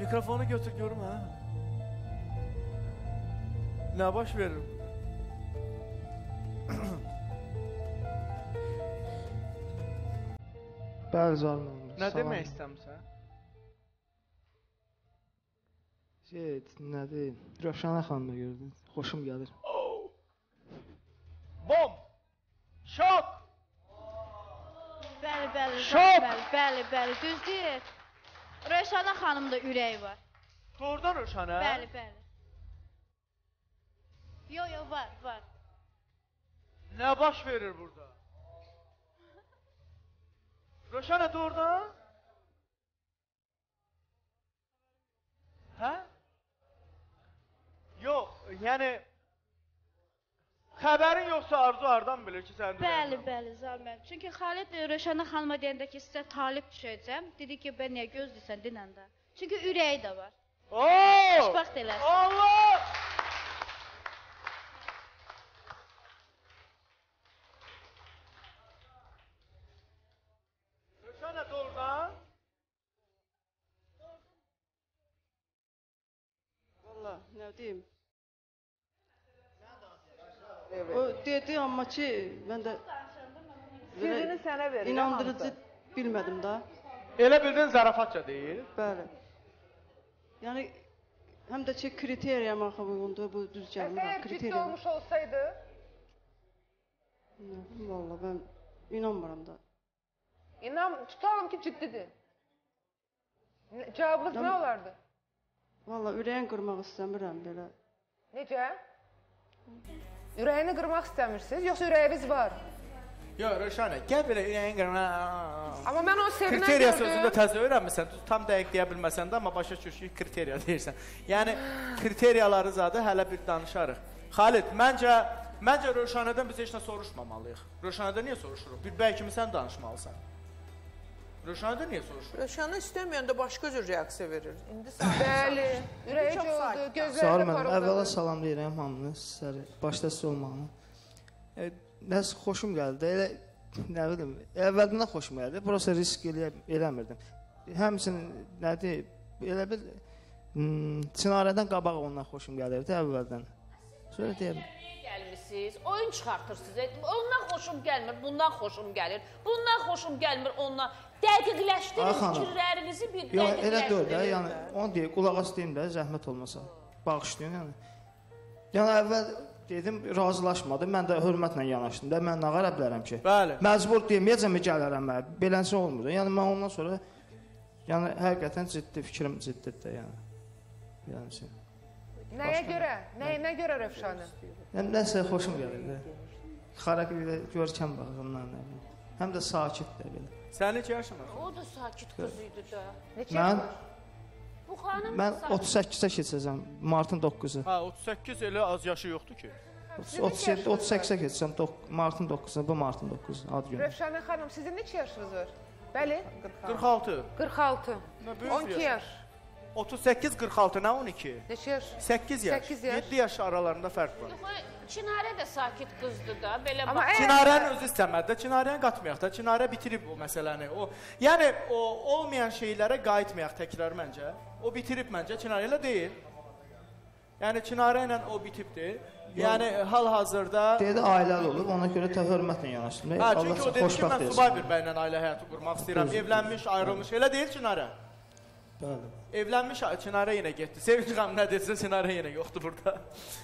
Mikrofonu götür görüm ha. Ne baş veririm? Bəli, Zalman. Nə demək istəmirsən? Nə deyim? Rövşənə xanımı gördün. Xoşum gəlir. Bom! Şok! Bəli, Şok! bəli, düz deyir. Rövşənə xanımda ürəyi var. Doğrudan Rövşənə? Bəli. Yo, var. Nə baş verir burada? Rövşənə doğrudan? Hə? Yox, yəni xəbərin yoxsa Arzu hardan bilir ki, sən Bəli, Zalman. Çünki Xalid Rövşənə xanıma deyəndə ki, sizə talib düşəcəm. Dedi ki, ben niyə gözləyirsən dinəndə? Çünki ürəyi də var. Ooo! Xoşbaxt eləsin. Allah! Rövşənə doğrudan? Valla, nə deyim? O dedi amma ki, mən də Sirrini sənə verir. inandırıcı bilmədim da. Elə bildin zarafatça deyil. Bəli. Yəni həm də ki kriteriya məxabında bu düz gəlmir. Əgər ciddi olmuş olsaydı? Valla mən inanmıram da. Tutalım ki ciddidir. Cavabınız nə olardı? Valla ürəyin qırmaq istəmirəm belə. Necə? Ürəyini qırmaq istəmirsiniz, yoxsa ürəyiniz var? Yox, Rövşənə, gəl belə ürəyin qırmaq. Amma mən o sevinən Kriteriya gördüm. sözündə təzə öyrənmirsən, tam dəqiq deyə bilməsən də, amma başa düşür ki, kriteriya deyirsən. Yəni, kriteriyaları zadı hələ bir danışarıq. Xalid, məncə Rövşənədən biz heç nə soruşmamalıyıq. Rövşənədən niyə soruşuruq? Bir bəy kimi sən danışmalısan. Rövşənədən niyə soruşuruq? Rövşənə istəməyəndə başqa cür reaksiya verir. İndi Bəli, ürəyi Çox oldu, sakit. Sağ gözləri olun, parıldadı. əvvəla salamlayıram hamını, sizləri, başda siz olmağını. Nəsə xoşum gəldi, elə, nə bilim, əvvəldən xoşum gəldi, prosta risk eləmirdim. Həmçinin, nədir, elə bir, Çinarədən qabaq ondan xoşum gəlirdi əvvəldən. Sonra deyəm. Gəlmişsiniz, oyun çıxartırsınız, ondan xoşum gəlmir, bundan xoşum gəlir, bundan xoşum gəlmir, ondan. Dəqiqləşdirin fikirlərinizi bir dəqiqləşdirin. Yox, elə deyil də, yəni, onu deyək, qulaq as deyim də, zəhmət olmasa, bağışlayın, yəni. Yəni, əvvəl dedim, razılaşmadım, mən də hörmətlə yanaşdım da, mən nə qara bilərəm ki? Bəli. Məcbur deməyəcəm, gələrəm mən, beləncə olmur. Yəni, mən ondan sonra, yəni, həqiqətən ciddi, fikrim ciddidir də, yəni. Nəyə görə? Nə görə Rövşənə? Yəni, nəsə xoşum gəlir də. Xarakterdə görkəm baxımdan, nə bilim. Həm də sakitdir belə. Sən neçə yaşın var? O da sakit qız idi da. Bu xanım Mən 38-ə keçəcəm, martın 9-u. Ha, 38 elə az yaşı yoxdur ki. 38-ə keçəcəm, martın 9-u, bu martın 9-u, ad günü. Rövşənə xanım, sizin neçə yaşınız var? Bəli? 46. 46. 12 yaş. 38-46, nə 12? Neçə yaş? 8 yaş. 8 yaş. 7 yaş aralarında fərq var. Çinarə də sakit qızdı da, belə Amma bax. Çinarənin özü istəmədi də, Çinarəni qatmayaq da, Çinarə bitirib o məsələni. Yəni, o olmayan şeylərə qayıtmayaq təkrar məncə. O bitirib məncə, Çinarə elə deyil. Yəni, Çinarə ilə o bitibdir. Yəni, hal-hazırda... Deyədə ailəli olub, ona görə hörmətlə yanaşdım. Hə, çünki o dedi ki, mən subay bir bəylə ailə həyatı qurmaq istəyirəm. Evlənmiş, ayrılmış, elə deyil Çinarə? Bəli. Evlənmiş, Çinarə yenə getdi. Sevinç xanım nə desin, Çinarə yenə yoxdur burada.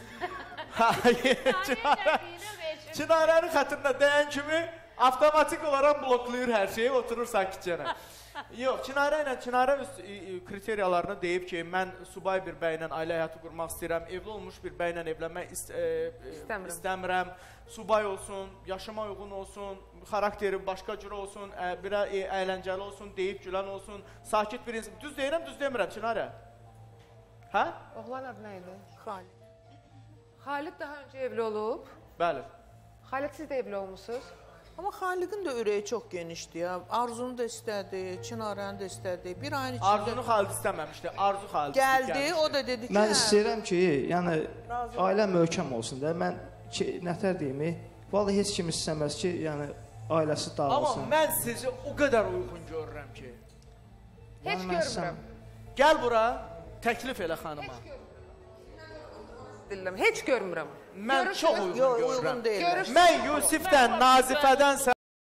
Çinarənin xətrinə dəyən kimi avtomatik olaraq bloklayır hər şeyi, oturur sakitcənə. Yox, Çinarə öz kriteriyalarını deyib ki, mən subay bir bəylə ailə həyatı qurmaq istəyirəm, evli olmuş bir bəylə evlənmək istəmirəm, subay olsun, yaşıma uyğun olsun, xarakteri başqa cür olsun, bir əyləncəli olsun, deyib gülən olsun, sakit bir insan. Düz deyirəm, düz demirəm Çinarə. Hə? Oğlan adı nə idi? Xalid. Xalid daha öncə evli olub. Bəli. Xalid siz də evli olmuşsunuz. Amma Xalidin də ürəyi çox genişdir ya. Arzunu da istədi, Çinarəni də istədi. Bir ayın içində... Arzunu Xalid istəməmişdi, Arzu Xalid gəldi, o da dedi ki... Mən istəyirəm ki, yəni, ailə möhkəm olsun da. Mən nətər deyimi, vallahi heç kim istəməz ki, yəni, ailəsi dağılsın. Amma mən sizi o qədər uyğun görürəm ki. Heç görmürəm. Gəl bura, təklif elə xanıma. Heç görmürəm. Mən çox uyğun görürəm. Uyğun deyil. Mən Yusifdən, Nazifədən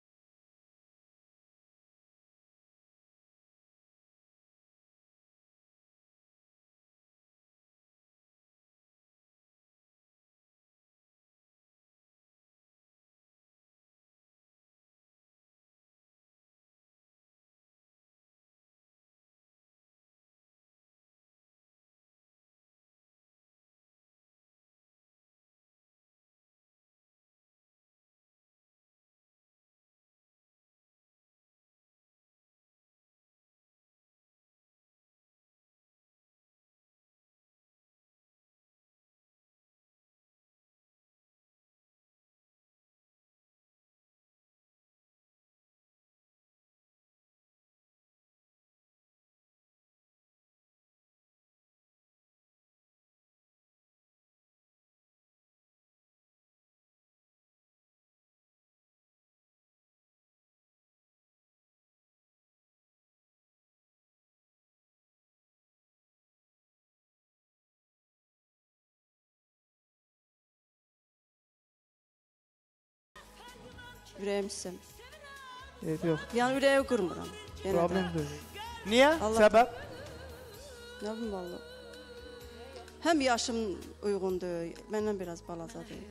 Ürəyim istəm. Yox, Yəni ürəyi qırmıram. problem deyil. Niyə? Səbəb? Nə bilim valla. Həm yaşım uyğundur, məndən biraz balacadır.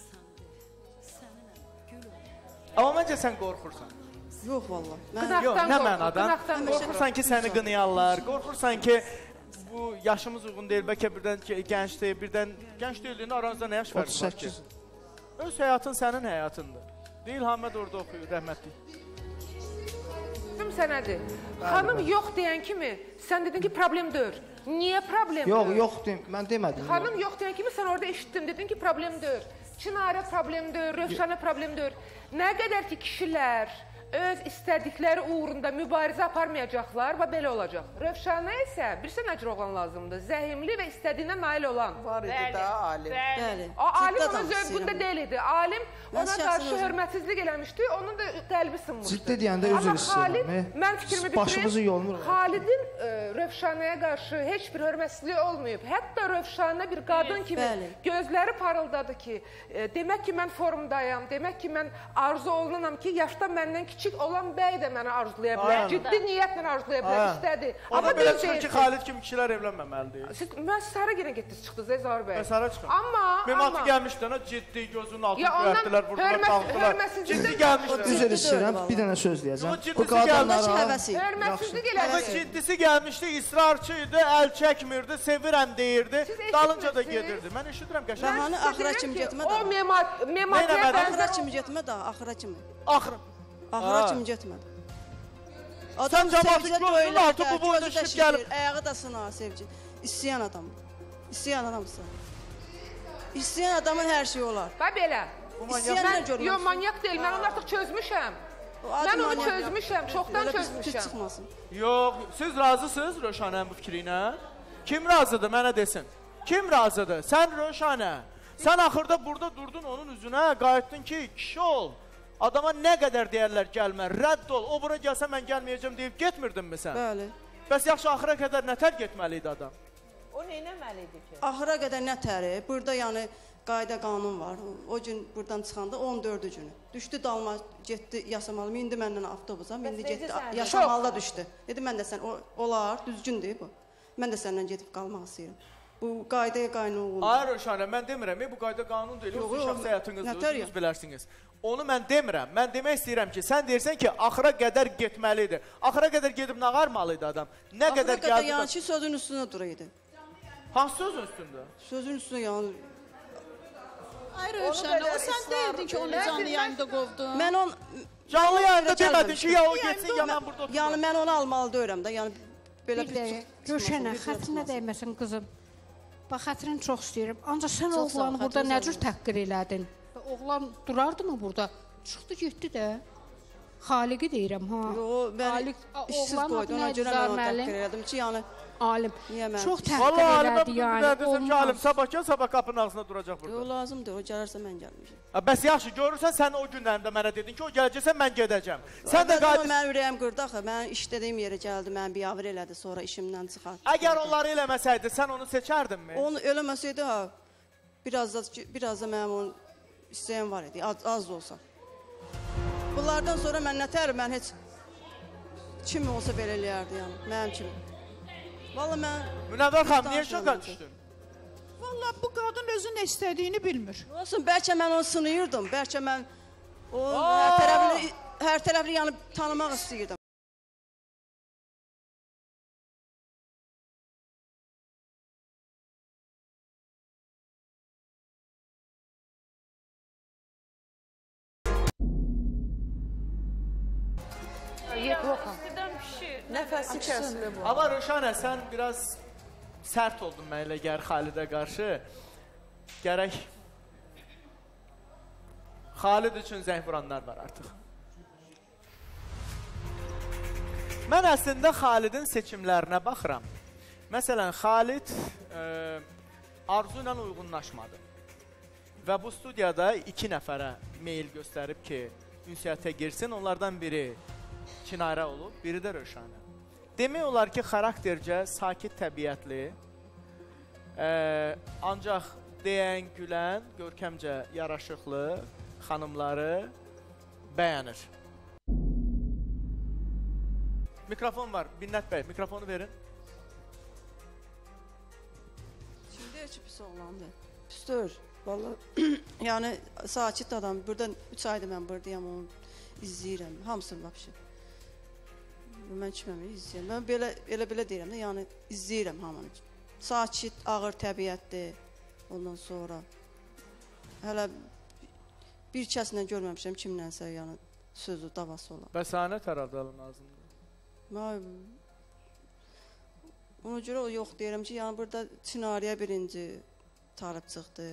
Amma məncə sən qorxursan. Yox valla. Yox, nə mənadan? Qorxursan ki, səni qınayarlar, qorxursan ki, bu yaşımız uyğun deyil, bəlkə birdən gəncdir, birdən gənc deyildiyində aranızda nə yaş fərqi var ki? 38. Öz həyatın sənin həyatındır. Deyil, Haməd orada oxuyur, rəhmətli. Sənədir. Xanım yox deyən kimi, sən dedin ki, problem deyil. Niyə problem deyil? Yox, mən demədim. Xanım yox deyən kimi sən orada eşitdin, dedin ki, problem deyil. Çinarə problem deyil, Rövşənə problem deyil. Nə qədər ki, kişilər öz istədikləri uğrunda mübarizə aparmayacaqlar və belə olacaq. Rövşənə isə bir sən əcr oğlan lazımdır. Zəhimli və istədiyinə nail olan. Var idi da alim. Bəli. O alim onun zövqündə deyil idi. Alim ona qarşı hörmətsizlik eləmişdi, onun da qəlbi sınmışdı. Ciddi deyəndə özür istəyirəm. Mən fikrimi Başımızı bitireyim. yolmur. Xalidin Rövşənəyə qarşı heç bir hörmətsizlik olmayıb. Hətta Rövşənə bir qadın kimi gözləri parıldadı ki, demək ki, mən formdayam, demək ki, mən arzu olunanam ki, yaşda məndən kiçik olan bəy də mənə arzulaya bilər. Ciddi niyyətlə arzulaya bilər, istədi. O da belə çıxır ki, Xalid kimi kişilər evlənməməlidir. Mən Sara yenə getdiniz, çıxdınız, Zahir bəy. Mən Sara çıxım. Amma... Memati gəlmişdi, ona ciddi gözünün altını görətdilər, vurdular, qalxdılar. Ciddi gəlmişdi. Üzr istəyirəm, bir dənə söz deyəcəm. Bu qadınlara hörmətsizlik elədi. Ciddisi gəlmişdi, israrçı idi, əl çəkmirdi, sevirəm deyirdi, dalınca da gedirdi. Mən eşidirəm qəşəng. Rəhani axıra kimi getmə də. O mematiyə Axıra kimi getmə də, axıra kimi. Axıra kimi getmə. Adam sevgilə döyülər də, gözü də şişir, ayağı da sına sevgi. İstəyən adam. İstəyən adamsa. İstəyən adamın hər şeyi olar. Bax belə. İstəyənlər görmüşsün. Yox, manyak deyil, mən onu artıq çözmüşəm. Mən onu çözmüşəm, çoxdan çözmüşəm. Yox, siz razısınız Rövşənənin bu fikri ilə? Kim razıdır, mənə desin. Kim razıdır? Sən Rövşənə. Sən axırda burada durdun onun üzünə, qayıtdın ki, kişi ol. Adama nə qədər deyərlər gəlmə, rədd ol, o bura gəlsə mən gəlməyəcəm deyib getmirdinmi sən? Bəli. Bəs yaxşı, axıra qədər nətər getməli idi adam? O neynəməli idi ki? Axıra qədər nətəri, burada yəni qayda qanun var. O gün buradan çıxanda 14-cü günü. Düşdü dalma, getdi Yasamalı, indi məndən avtobusa, indi getdi Yasamalıda düşdü. Dedi, mən də sən, olar, düzgündür bu. Mən də səndən gedib qalmaq istəyirəm. Bu qaydaya qaynı olunur. Ay Rövşənə, mən demirəm, bu qayda qanun deyil, o şəxsi həyatınızdır, özünüz bilərsiniz. Onu mən demirəm, mən demək istəyirəm ki, sən deyirsən ki, axıra qədər getməlidir. Axıra qədər gedib nağarmalıydı adam. Nə qədər gəldi? Axıra qədər yəni ki, sözün üstünə duraydı. Hansı sözün üstündə? Sözün üstünə yəni... Ay Rövşənə, o sən deyildin ki, onu canlı yayında qovdun. Mən onu... Canlı yayında demədin ki, ya o getsin, ya mən burada oturum. Yəni mən onu almalı deyirəm də, yəni belə bir Rövşənə, xətrinə dəyməsin qızım. Bax, xətrini çox istəyirəm. Ancaq sən oğlanı burada nə cür təhqir elədin? Oğlan durardı mı burada? Çıxdı, getdi də. Xaliqi deyirəm, ha. Yox, mən işsiz qoydum, ona görə mən onu təhqir elədim ki, yəni... alim. Çox təhqir Vallahi alimə elədi bugün yəni. desəm ki, alim sabah gəl, sabah qapının ağzında duracaq burada. O lazımdır, o gələrsə mən gəlməyəcəm. Bəs yaxşı, görürsən sən o günlərində mənə dedin ki, o gələcəksə mən gedəcəm. Sən də qayıdırsan. Mənim ürəyim qırdı axı. Mən işlədiyim yerə gəldi, mən biabır elədi, sonra işimdən çıxartdı. Əgər onları eləməsəydi, sən onu seçərdinmi? Onu eləməsəydi, ha, biraz da mənim onun istəyim var idi, az da olsa. Bunlardan sonra mən nətər, mən heç kim olsa belə eləyərdi, yəni, mənim kimi. Valla mən... Münəvvər xanım, niyə şoka düşdün? Valla bu qadın özün nə istədiyini bilmir. Olsun, bəlkə mən onu sınıyırdım, bəlkə mən o hər tərəfli yəni tanımaq istəyirdim. Nəfəsi kəsilir bu. Amma Rövşənə, sən biraz sərt oldun mənə elə gəlir Xalidə qarşı. Gərək Xalid üçün zəng vuranlar var artıq. Mən əslində Xalidin seçimlərinə baxıram. Məsələn, Xalid arzu ilə uyğunlaşmadı. Və bu studiyada 2 nəfərə meyil göstərib ki, ünsiyyətə girsin. Onlardan biri Çinarə olub, biri də Rövşənə. Demək olar ki, xaraktercə, sakit təbiətli, ancaq deyən, gülən, görkəmcə yaraşıqlı xanımları bəyənir. Mikrofon var, Binnət bəy, mikrofonu verin. Şimdi heç pis oğlandır. Pisdir, valla. Yəni, sakit adam. Burada 3 aydır mən buradayım, onu izləyirəm. Hamısını vapşı. Mən içməmi izləyirəm. Mən elə-belə deyirəm də, yəni izləyirəm hamını. Sakit, ağır təbiətdir. Ondan sonra hələ bir kəslə görməmişəm kimlənsə, yəni sözü, davası olan. Bəsanət əradalım lazımdır. Ona görə o yox deyirəm ki, yəni burada Çinariyə birinci talib çıxdı.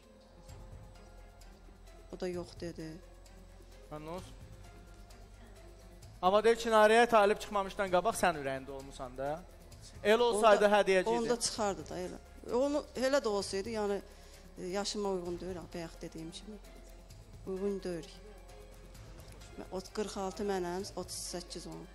O da yox dedi. Anons. Amma deyir, Çinariyə talib çıxmamışdan qabaq sən ürəyində olmusan da. El olsaydı hə deyəcəkdi. Onda çıxardı da elə. Onu elə də olsaydı, yəni yaşıma uyğun deyil, bayaq dediyim kimi. Uyğun deyil. 46 mənəm, 38 onun.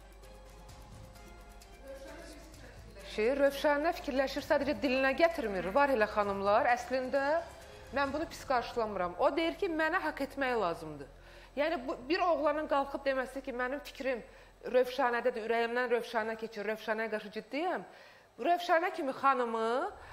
Rövşənə fikirləşir, sadəcə dilinə gətirmir. Var elə xanımlar, əslində mən bunu pis qarşılamıram. O deyir ki, mənə haqq etmək lazımdır. Yəni, bir oğlanın qalxıb deməsi ki, mənim fikrim Rövşənədədir, ürəyimdən Rövşənə keçir, Rövşənəyə qarşı ciddiyəm. Rövşənə kimi xanımı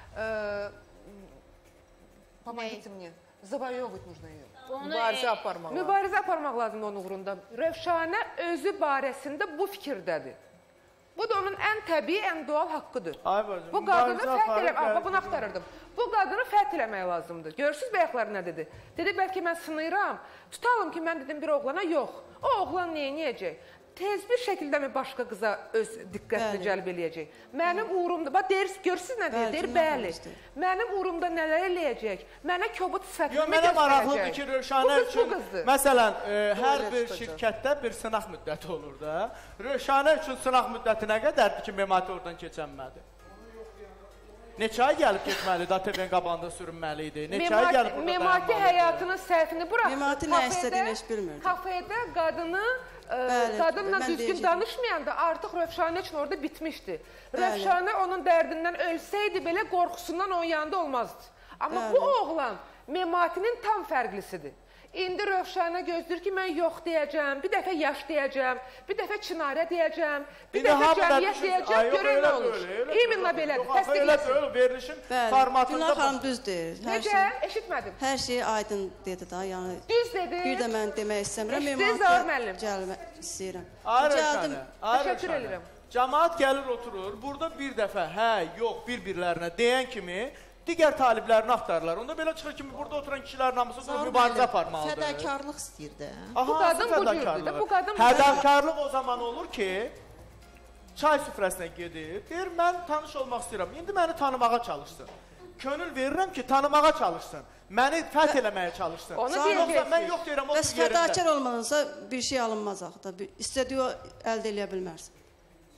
zavayovut нужно ее. Mübarizə aparmaq lazımdır onun uğrunda. Rövşənə özü barəsində bu fikirdədir. Bu da onun ən təbii, ən doğal haqqıdır. Bu qadını fəth eləmək, bunu axtarırdım. Bu qadını fəth eləmək lazımdır. Görürsünüz bəyəkləri nə dedi? Dedi, bəlkə mən sınıyıram. Tutalım ki, mən dedim bir oğlana, yox. O oğlan neyəcək? Tez bir şəkildə mi başqa qıza öz diqqətini cəlb eləyəcək? Mənim uğrumda, bax, görürsünüz nə deyir? Deyir, bəli. Mənim uğrumda nələr eləyəcək? Mənə kobud sifətini göstərəcək. Mənə maraqlıdır ki, Rövşənə üçün, məsələn, hər bir şirkətdə bir sınaq müddəti olur da. Rövşənə üçün sınaq müddəti nə qədərdir ki, Memati oradan keçənmədi? Neçə ay gəlib getməlidir, ATV-nin qabağında sürünməli idi? Neçə ay gəlib burada dayanmalıdır? Memati həyatının səhvini buraxır. Memati nə istədiyini heç bilmirdi. Kafedə qadınla düzgün danışmayanda artıq Rövşənə üçün orada bitmişdi. Rövşənə onun dərdindən ölsəydi belə qorxusundan onun yanında olmazdı. Amma bu oğlan Mematinin tam fərqlisidir. İndi Rövşənə gözləyir ki, mən yox deyəcəm, bir dəfə yaş deyəcəm, bir dəfə Çinarə deyəcəm, bir dəfə cəmiyyət deyəcəm, görək nə olur. İminlə belədir, təsdiqləsin. Verilişin formatında... Günah xanım düz deyir. Necə? Eşitmədim. Hər şey aydın dedi da, yəni... Düz dedi. Bir də mən demək istəmirəm, Memati gəlmək istəyirəm. Təşəkkür edirəm. Cəmaat gəlir, oturur, burada bir dəfə hə, yox, bir-birlərinə deyən kimi digər taliblərini axtarırlar. Onda belə çıxır ki, burada oturan kişilərin hamısı mübarizə aparmalıdır. Fədakarlıq istəyir də. Bu qadın bu cürdür. Bu qadın fədakarlıq o zaman olur ki, çay süfrəsinə gedib, deyir, mən tanış olmaq istəyirəm. İndi məni tanımağa çalışsın. Könül verirəm ki, tanımağa çalışsın. Məni fəth eləməyə çalışsın. Mən yox deyirəm, o yerində. Bəs fədakar olmanınsa bir şey alınmaz axı da. İstədiyi o əldə eləyə bilmərsin.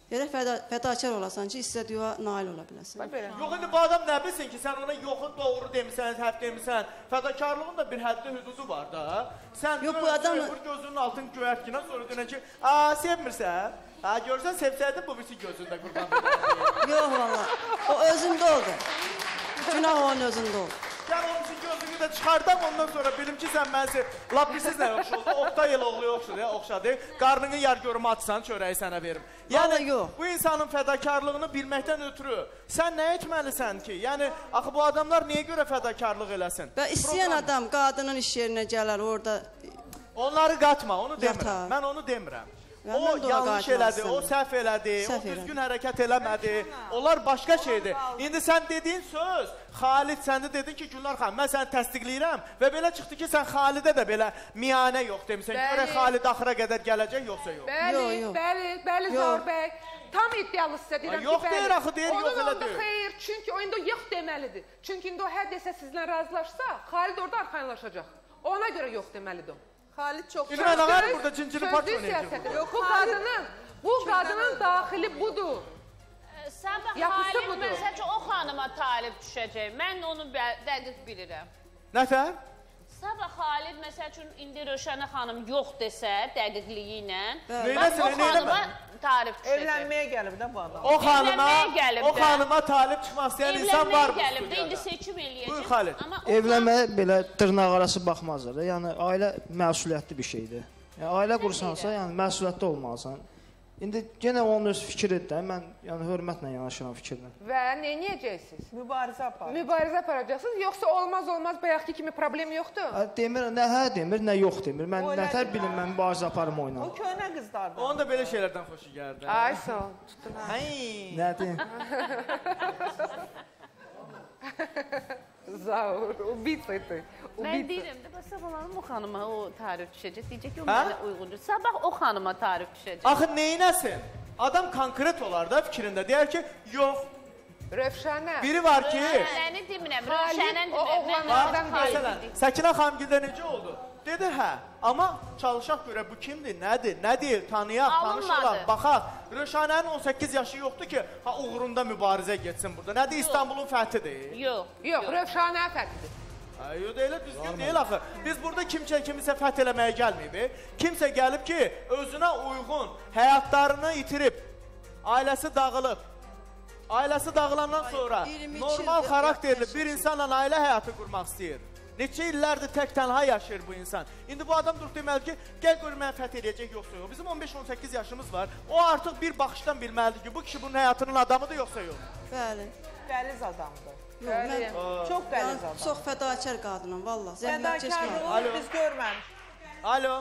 Elə fədakar olasan ki, istədiyə nail ola biləsən. Yox, indi bu adam nə bilsin ki, sən ona yoxun doğru demisən, həq demisən. Fədakarlığın da bir həddi hüdudu var da. Sən vur gözünün altını göyərtkinə, sonra dönə ki, sevmirsən. Görsən, sevsəydin bu birisi gözündə qurban verir. Yox, valla. O özündə oldu. Günah onun özündə oldu. Yəni, onun için gözünü də çıxardam, ondan sonra bilim ki, sən mənsi lap birsiz nə yoxşu oldu, Oqtay el oğlu yoxşadı, qarnını yer görümü atsan, çörəyi sənə verim. Yəni, bu insanın fədakarlığını bilməkdən ötürü, sən nə etməlisən ki? Yəni, axı bu adamlar niyə görə fədakarlıq eləsin? Və istəyən adam qadının iş yerinə gələr, orada... Onları qatma, onu demirəm, mən onu demirəm. O yanlış elədi, o səhv elədi, o düzgün hərəkət eləmədi, onlar başqa şeydir. İndi sən dediyin söz, Xalid sən də dedin ki, Gülnar xanım, mən səni təsdiqləyirəm və belə çıxdı ki, sən Xalidə də belə miyanə yox demisən, görək Xalid axıra qədər gələcək, yoxsa yox. Bəli, Zor bəy. Tam iddialı sizə deyirəm ki, bəli. Yox deyir, axı deyir, yox elə deyir. Xeyr, çünki o indi yox deməlidir. Çünki indi o hər desə sizlə razılaşsa, Xalid orada arxayınlaşacaq. Ona görə yox deməlidir o. Xalid çox burada cincini part oynayacaq. Bu qadının daxili budur. Sabah Xalid məsəlcə o xanıma talib düşəcək. Mən onu dəqiq bilirəm. Nətər? Sabah Xalid məsəl üçün indi Rövşənə xanım yox desə dəqiqliyi ilə, o xanıma talib düşəcək. Evlənməyə gəlib də bu adam. O xanıma talib çıxmaq istəyən insan var bu studiyada. İndi seçim eləyəcək. Buyur Xalid. Evlənməyə belə dırnaq arası baxmazlar. Yəni ailə məsuliyyətli bir şeydir. Yəni ailə qursansa, yəni məsuliyyətli olmalısan. İndi yenə onun öz fikridir də, mən yəni hörmətlə yanaşıram fikrinə. Və nə edəcəksiniz? Mübarizə aparacaqsınız. Mübarizə aparacaqsınız, yoxsa olmaz bayaqki kimi problem yoxdur? Demir, nə hə demir, nə yox demir. Mən nətər bilim, mən mübarizə aparım oyuna. O köhnə qızlardan. Onun da belə şeylərdən xoşu gəldi. Ay sağ ol, tutdun ha. Nə deyim? Zaur, ubitsaydı. Mən deyirəm də, Sabah o xanıma o tarif düşəcək, deyəcək ki, o mənə uyğundur. Sabah o xanıma tarif düşəcək. Axı neynəsin? Adam konkret olar da fikrində, deyər ki, yox. Rövşənə. Biri var ki... Rövşənəni demirəm, Rövşənən demirəm. Səkinə xanım gildə necə oldu? Dedi, hə, amma çalışaq görə bu kimdir, nədir, nə deyil, tanıyaq, tanış olaq, baxaq. Rövşənənin 18 yaşı yoxdur ki, uğrunda mübarizə geçsin burada. Nədir, İstanbulun fəthidir? Yox, Rövşənə fəthidir. Yox, elə düzgün deyil axı. Biz burada kimisə fəth eləməyə gəlməyib. Kimsə gəlib ki, özünə uyğun, həyatlarını itirib, ailəsi dağılıb. Ailəsi dağılandan sonra normal xarakterli bir insanla ailə həyatı qurmaq istəyir. Neçə illərdir tək tənha yaşayır bu insan. İndi bu adam durub deməli ki, gəl gör mənə fəth eləyəcək, yoxsa yox. Bizim 15-18 yaşımız var. O artıq bir baxışdan bilməlidir ki, bu kişi bunun həyatının adamıdır, yoxsa yox. Bəli. Qəliz adamdır. Çox qəliz adam. Çox fədakar qadınım, valla. Fədakarlığı biz görməmişik. Alo.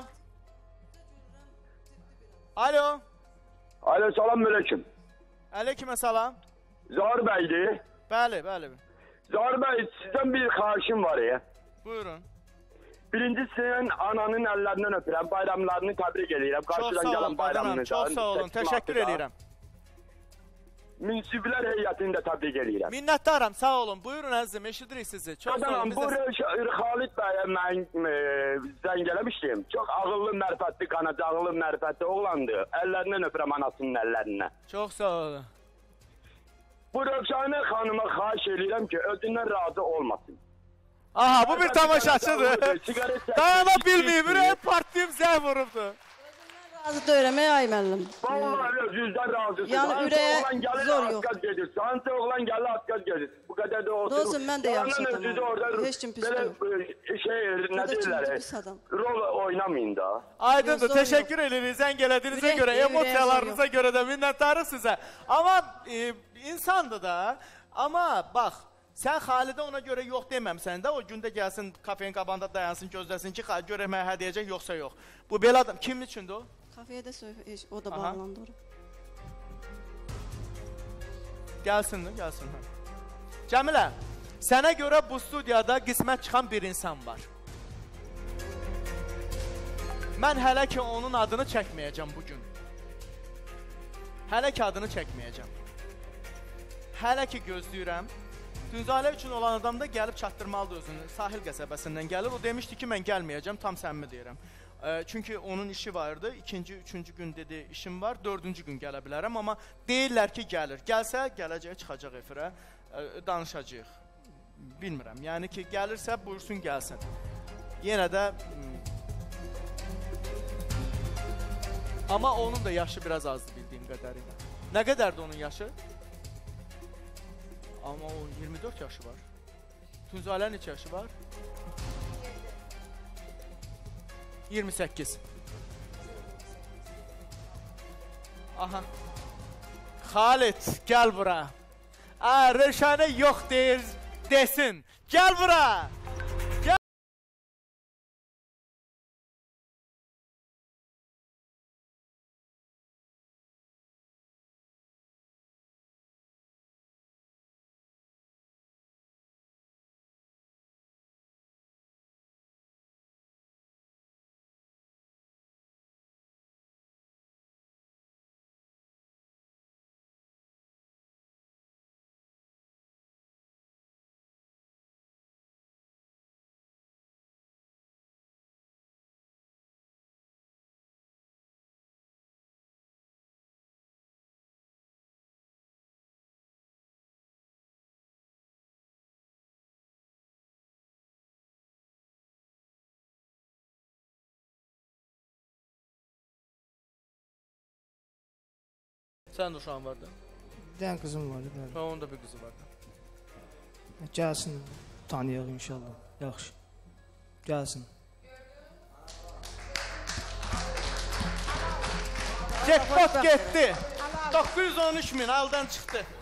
Alo. Alo, salam aleyküm. Aleykümə salam. Zahir bəydir. Bəli. Zahir bəy, sizdən bir xahişim var ya. Buyurun. Birinci senin ananın əllərindən öpürəm, bayramlarını təbrik edirəm. Çox sağ olun, bayramını. Çox sağ olun, təşəkkür edirəm. Münsiflər heyətini də təbrik edirəm. Minnətdaram, sağ olun. Buyurun əzizim, eşidirik sizi. Çox sağ olun. Bu Xalid bəyə mən zəng eləmişdim. Çox ağıllı, mərifətli, qanacaqlı, mərifətli oğlandı. Əllərindən öpürəm anasının əllərindən. Çox sağ olun. Bu Rövşənə xanıma xahiş edirəm ki, özündən razı olmasın. Aha, bu bir tamaşaçıdır. Dayana bilməyib, ürəyi partlayıb zəh vurubdur. Razı deyirəm, ay müəllim. Vallahi yüzdən razısın. Yəni ürəyə zor yox. Sansə oğlan gəlir, atqaz gedir. Bu qədər də oturur. Dostum, mən də yaxşı adamım. Heç kim pis deyil. Belə nə deyirlər, rol oynamayın da. Aydındır, təşəkkür edirik zəng elədiyinizə görə, emosiyalarınıza görə də minnətdarıq sizə. Amma insandır da, amma bax, sən Xalidə ona görə yox deməmsən də, o gündə gəlsin, kafenin qabanda dayansın, gözləsin ki, görək mənə hə deyəcək, yoxsa yox. Bu belə adam, kimin üçündür o? Kafeyə də o da bağlandı oraya. Gəlsin. Cəmilə, sənə görə bu studiyada qismət çıxan bir insan var. Mən hələ ki onun adını çəkməyəcəm bugün. Hələ ki adını çəkməyəcəm. Hələ ki gözləyirəm. Dünzalə üçün olan adam da gəlib çatdırmalıdır özünü. Sahil qəsəbəsindən gəlir. O demişdi ki, mən gəlməyəcəm, tam səmimi deyirəm. Çünki onun işi vardı. İkinci, üçüncü gün dedi işim var. Dördüncü gün gələ bilərəm. Amma deyirlər ki gəlir. Gəlsə gələcək çıxacaq efirə. Danışacağıq. Bilmirəm. Yəni ki gəlirsə buyursun gəlsin. Yenə də amma onun da yaşı biraz azdı bildiyim qədərilə. Nə qədərdir onun yaşı? Amma o 24 yaşı var. Tunzalə neçə yaşı var? 28. Aha. Xalit, gəl bura. Rövşənə yox deyir, desin. Gəl bura. Sən də uşağın vardı? Bir dənə qızım vardı. Və onun da bir qızı vardı. Gəlsin, tanıyaq inşallah. Yaxşı. Gəlsin. Jackpot getdi. 913 min aldan çıxdı.